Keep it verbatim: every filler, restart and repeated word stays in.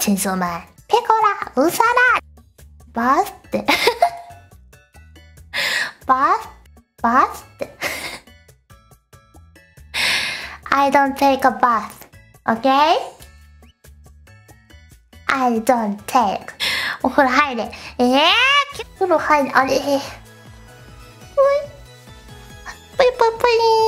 チェンソーマン。ペコラ、ウサラ、バスって。バス、バスって。I don't take a bath, okay? I don't take. お風呂入れ。えぇ、ー、お風呂入れ。あれ。ぷいぷいぷい。